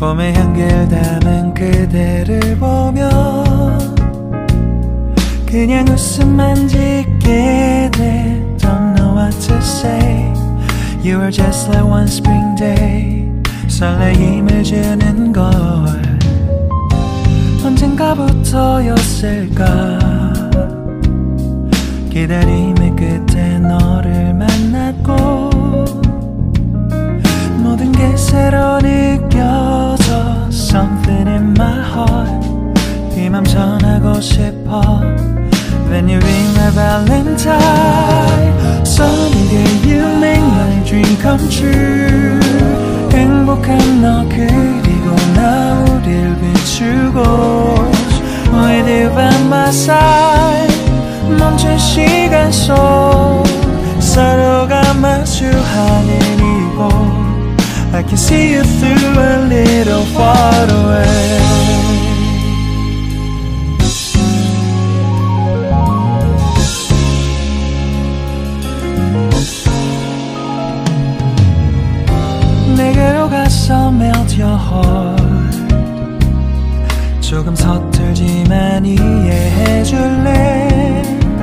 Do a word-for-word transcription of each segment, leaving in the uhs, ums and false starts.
봄의 향기를 담은 그대를 보며 그냥 웃음만 짓게 돼. Don't know what to say. You were just like one spring day. 설레임을 주는 걸 언젠가부터였을까. 기다림의 끝에 너를 만났고 모든 게 새로 느껴져. Something in my heart. 네 맘 전하고 싶어. Then you ring my valentine. Sunny day you make my dream come true. 행복한 너 그리고 나 우릴 비추고 With you by my side. 멈춘 시간 속 서로가 마주하는 이곳 I can see you through a little far away. 내게로 가서 melt your heart. 조금 서툴지만 이해해줄래.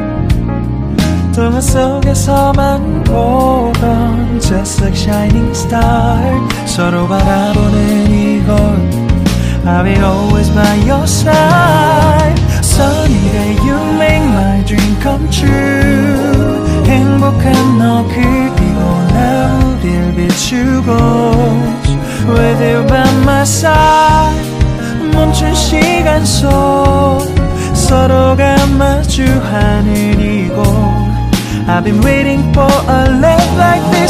동화 속에서만 보던 Just like shining star. 서로 바라보는 이곳 I'll be always by your side. Sunny day you make my dream come true. 행복한 너 그리고 나 우릴 비추고 With you by my side. 멈춘 시간 속 서로가 마주하는 이곳 I've been waiting for a love like this.